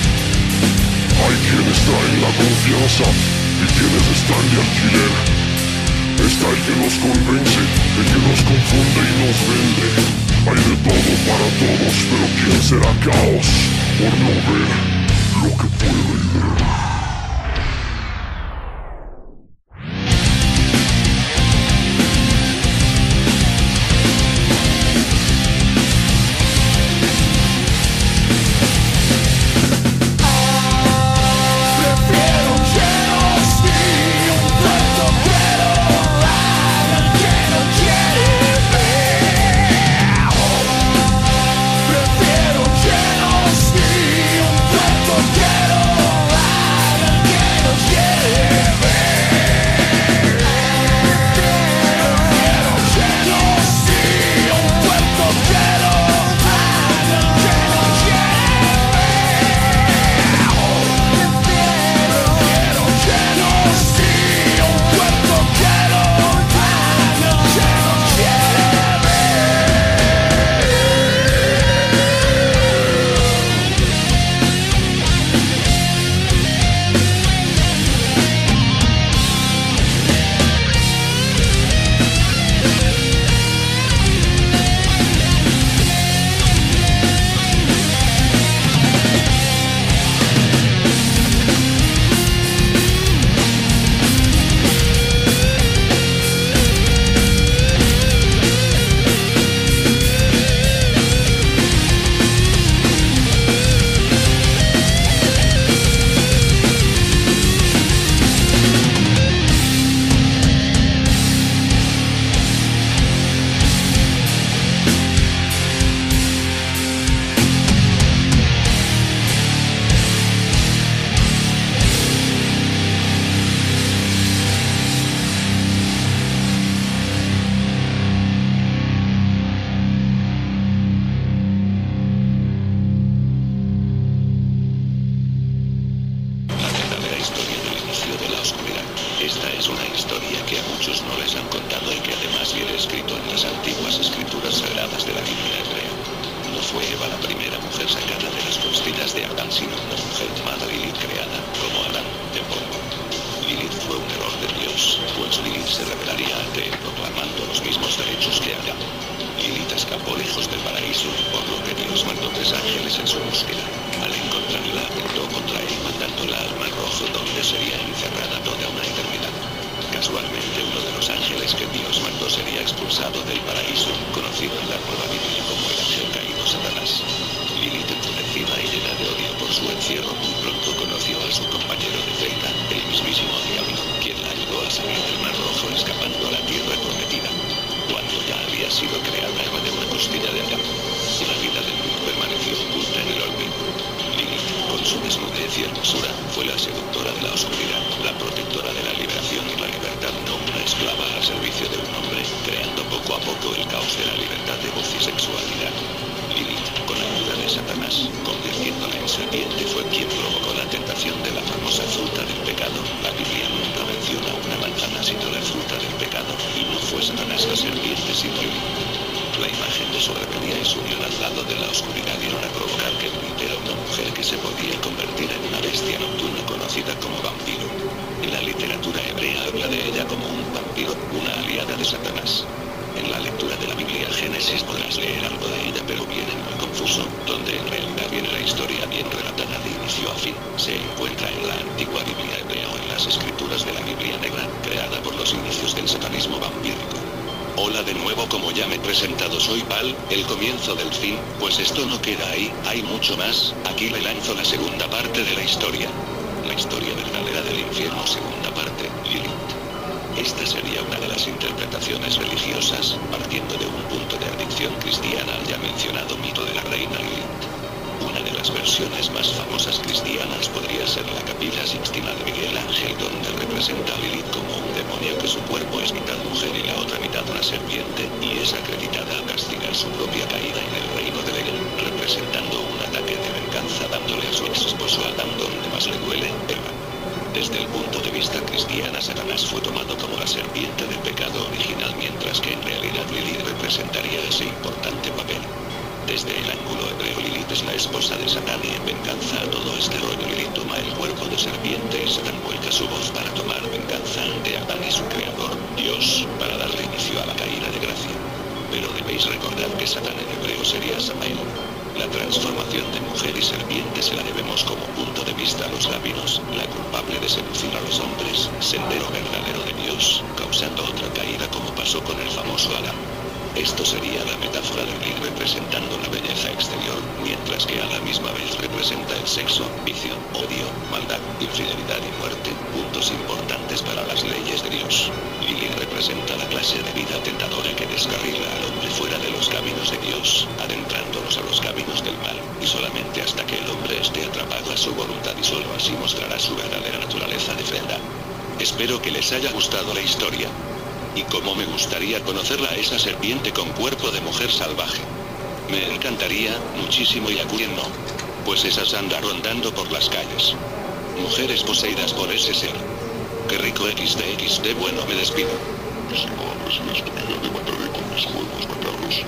Hay quienes traen la confianza y quienes están de alquiler. Está el que nos convence, el que nos confunde y nos vende. Hay de todo para todos, pero ¿quién será caos por no ver lo que puede ver? Desde el punto de vista cristiano, Satanás fue tomado como la serpiente del pecado original, mientras que en realidad Lilith representaría ese importante papel. Desde el ángulo hebreo, Lilith es la esposa de Satán, y en venganza a todo este rollo Lilith toma el cuerpo de serpiente y Satán vuelca su voz para tomar venganza ante Adán y su creador, Dios, para darle inicio a la caída de gracia. Pero debéis recordar que Satán en hebreo sería Samael. La transformación de mujer y serpiente se la debemos como punto de vista a los rabinos, la culpable de seducir a los hombres, sendero verdadero de Dios, causando otra caída como pasó con el famoso Adán. Esto sería la metáfora del Lilith representando la belleza exterior, mientras que a la misma vez representa el sexo, vicio, odio, maldad, infidelidad y muerte, puntos importantes para las leyes de Dios. Lilith representa la clase de vida tentadora que descarrila al hombre fuera de los caminos de Dios, adentrándonos a los caminos del mal, y solamente hasta que el hombre esté atrapado a su voluntad, y solo así mostrará su verdadera naturaleza de fealdad. Espero que les haya gustado la historia. Y como me gustaría conocerla a esa serpiente con cuerpo de mujer salvaje. Me encantaría, muchísimo, y a quién no. Pues esas andan rondando por las calles. Mujeres poseídas por ese ser. Qué rico equis de equis de, bueno, me despido. Si no hables la estupidez, te mataré con mis juegos macabros.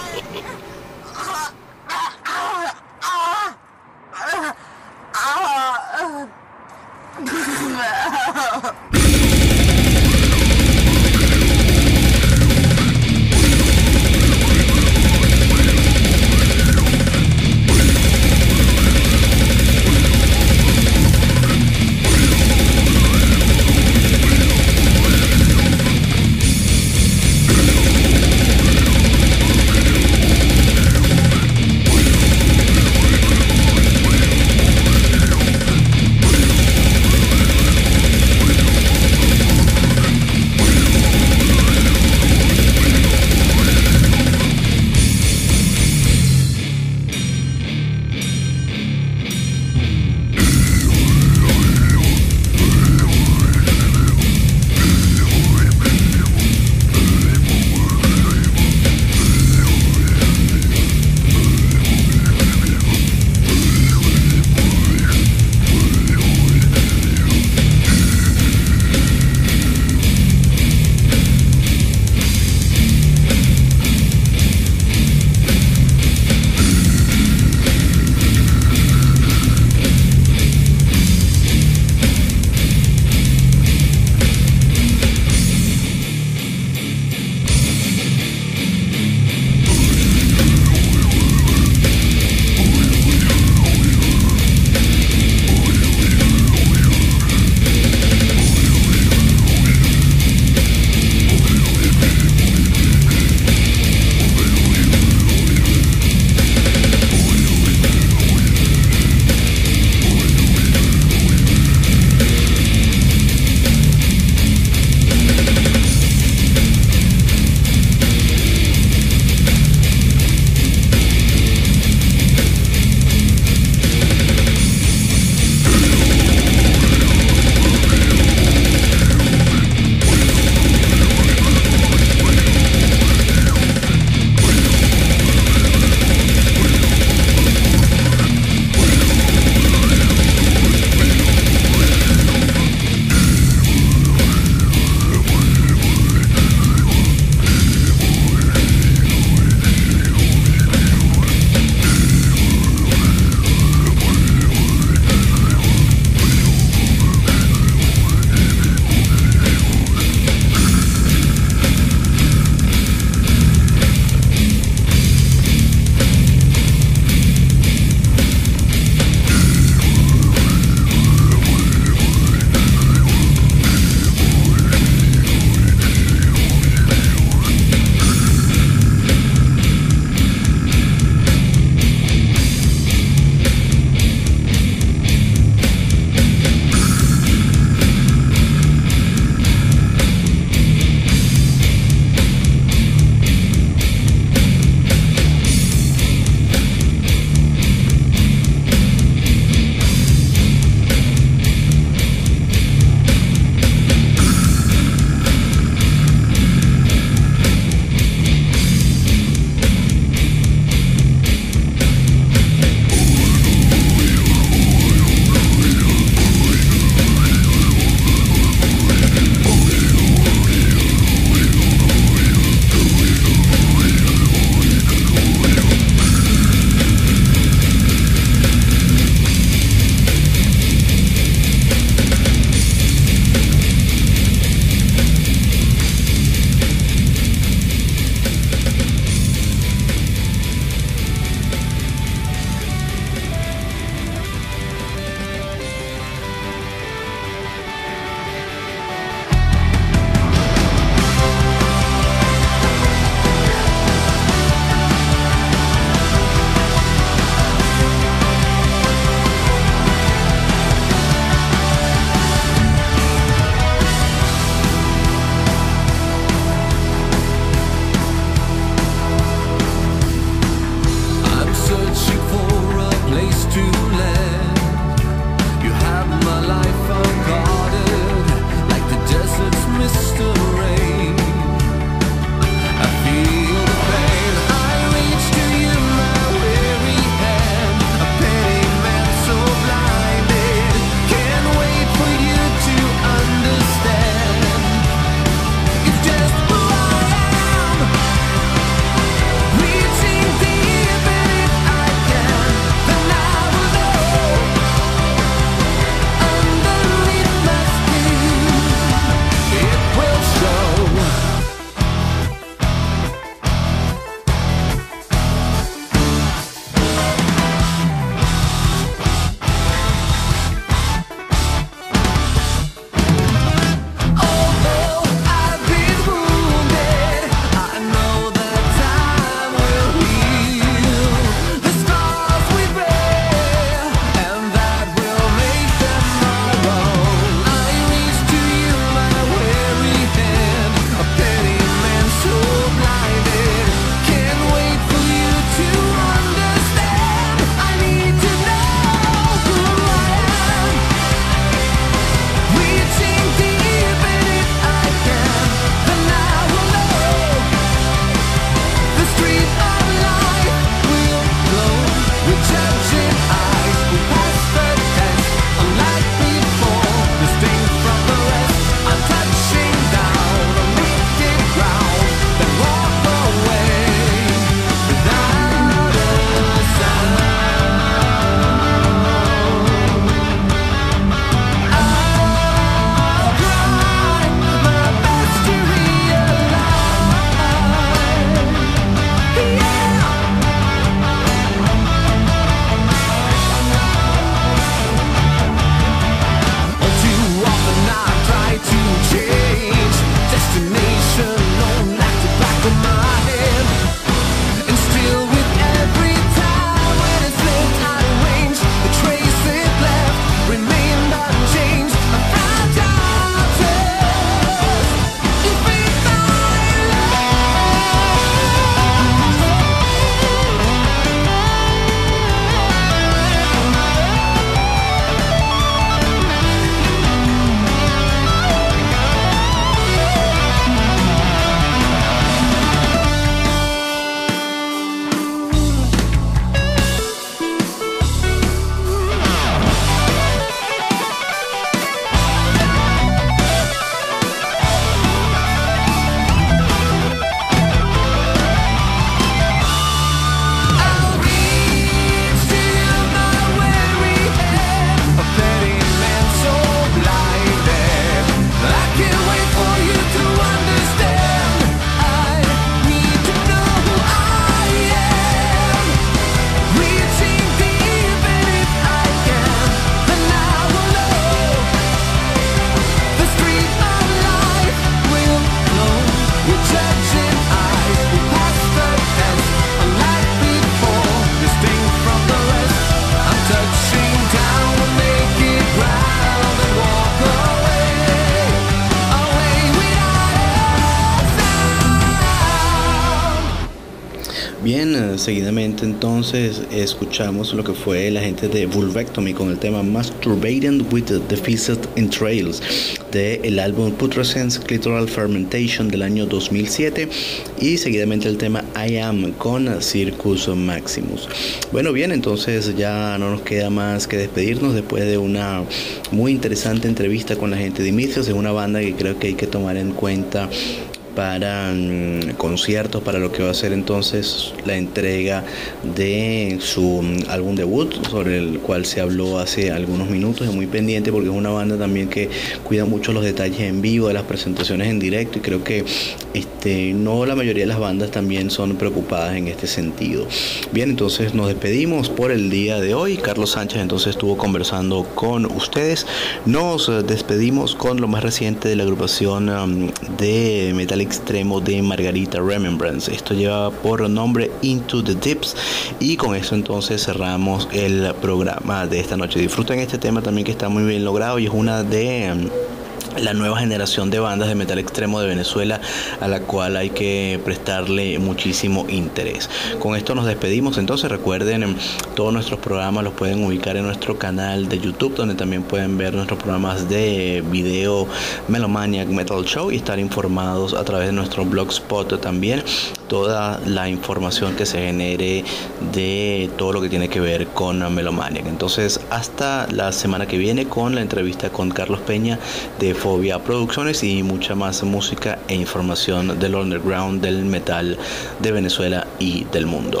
seguidamente entonces escuchamos lo que fue la gente de Vulvectomy con el tema Masturbating with the Deficit Entrails del álbum Putrescence Clitoral Fermentation del año dos mil siete, y seguidamente el tema I Am con Circus Maximus. Bueno, bien, entonces ya no nos queda más que despedirnos después de una muy interesante entrevista con la gente de Dimitrios. Es una banda que creo que hay que tomar en cuenta para um, conciertos, para lo que va a ser entonces la entrega de su um, álbum debut, sobre el cual se habló hace algunos minutos. Es muy pendiente porque es una banda también que cuida mucho los detalles en vivo, de las presentaciones en directo, y creo que este, no la mayoría de las bandas también son preocupadas en este sentido. Bien, entonces nos despedimos por el día de hoy. Carlos Sánchez entonces estuvo conversando con ustedes. Nos despedimos con lo más reciente de la agrupación um, de metal extremo de Margarita Remembrance. Esto lleva por nombre Into the Deeps, y con eso entonces cerramos el programa de esta noche. Disfruten este tema también, que está muy bien logrado y es una de um, la nueva generación de bandas de metal extremo de Venezuela, a la cual hay que prestarle muchísimo interés. Con esto nos despedimos. Entonces recuerden, todos nuestros programas los pueden ubicar en nuestro canal de YouTube, donde también pueden ver nuestros programas de video Melomaniac Metal Show y estar informados a través de nuestro blogspot también, toda la información que se genere de todo lo que tiene que ver con Melomaniac. Entonces hasta la semana que viene con la entrevista con Carlos Peña de Fobia Producciones y mucha más música e información del underground, del metal de Venezuela y del mundo.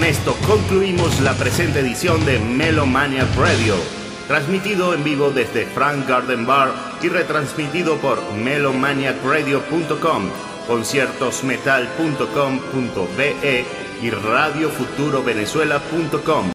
con esto concluimos la presente edición de Melomaniac Radio, transmitido en vivo desde Frank Garden Bar y retransmitido por melomaniac radio punto com, conciertos metal punto com punto be y radio futuro venezuela punto com.